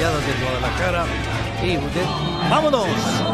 Rayadas del Guadalajara. Y vámonos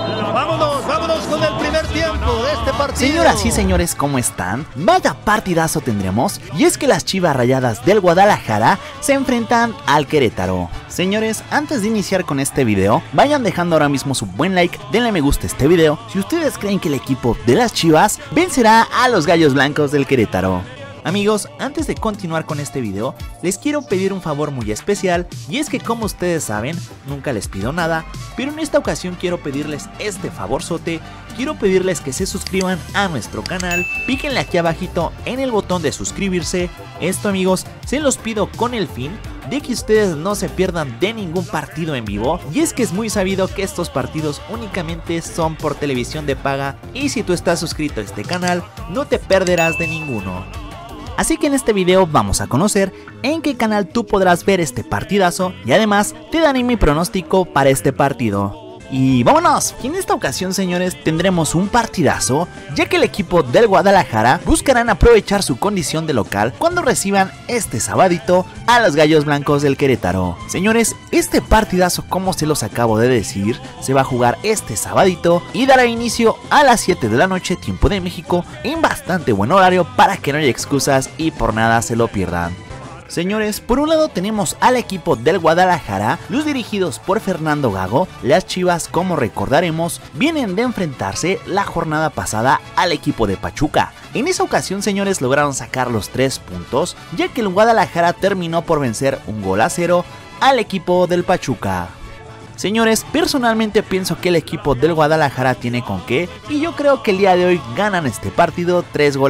con el primer tiempo de este partido. Señoras y señores, ¿cómo están? Vaya partidazo tendremos, y es que las Chivas Rayadas del Guadalajara se enfrentan al Querétaro. Señores, antes de iniciar con este video, vayan dejando ahora mismo su buen like, denle me gusta a este video si ustedes creen que el equipo de las Chivas vencerá a los Gallos Blancos del Querétaro. Amigos, antes de continuar con este video, les quiero pedir un favor muy especial, y es que como ustedes saben, nunca les pido nada, pero en esta ocasión quiero pedirles este favorzote. Quiero pedirles que se suscriban a nuestro canal, píquenle aquí abajito en el botón de suscribirse. Esto, amigos, se los pido con el fin de que ustedes no se pierdan de ningún partido en vivo, y es que es muy sabido que estos partidos únicamente son por televisión de paga, y si tú estás suscrito a este canal, no te perderás de ninguno. Así que en este video vamos a conocer en qué canal tú podrás ver este partidazo, y además te daré mi pronóstico para este partido. Y vámonos, y en esta ocasión, señores, tendremos un partidazo, ya que el equipo del Guadalajara buscarán aprovechar su condición de local cuando reciban este sabadito a los Gallos Blancos del Querétaro. Señores, este partidazo, como se los acabo de decir, se va a jugar este sabadito y dará inicio a las 7 de la noche, tiempo de México, en bastante buen horario para que no haya excusas y por nada se lo pierdan. Señores, por un lado tenemos al equipo del Guadalajara, los dirigidos por Fernando Gago. Las Chivas, como recordaremos, vienen de enfrentarse la jornada pasada al equipo de Pachuca. En esa ocasión, señores, lograron sacar los 3 puntos, ya que el Guadalajara terminó por vencer 1-0 al equipo del Pachuca. Señores, personalmente pienso que el equipo del Guadalajara tiene con qué, y yo creo que el día de hoy ganan este partido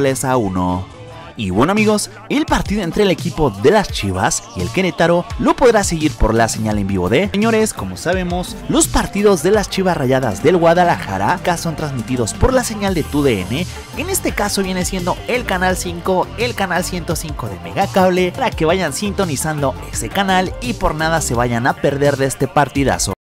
3-1. Y bueno, amigos, el partido entre el equipo de las Chivas y el Querétaro lo podrás seguir por la señal en vivo de... Señores, como sabemos, los partidos de las Chivas Rayadas del Guadalajara acá son transmitidos por la señal de TUDN. En este caso viene siendo el canal 5, el canal 105 de Megacable, para que vayan sintonizando ese canal y por nada se vayan a perder de este partidazo.